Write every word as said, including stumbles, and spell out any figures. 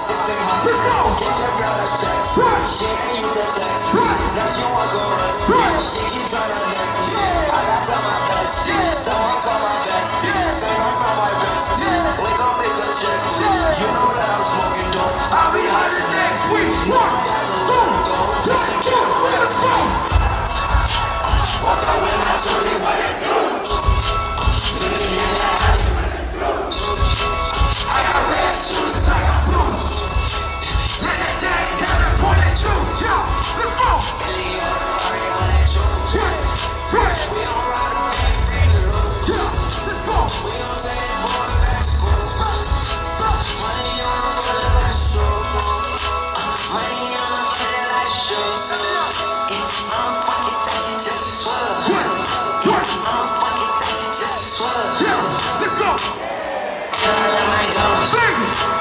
sixteen hundred just to get your girl that's check. She ain't used to text me, now she want caress me. She keep tryna lick me, I got to my best. Someone call my bestie, say I'm from my bestie. We gon' make a check. You know that I'm smoking dope, I'll be hot till next week. You know I had to let her go, just to get a rest. Walk out with my shorty, what you do? I got red shoes, I got blue. Let that thing down and point at you. Yeah, let's go. Any other party on that juice. Yeah, yeah. We don't ride on that free to lose. Yeah, let's go. We don't take it for it back to school. Money on the floor like shoes. Money on the floor like shoes. I'm fucking that she just swell. I'm fucking that she just swell. Yeah, let's go. Let my go. Sing.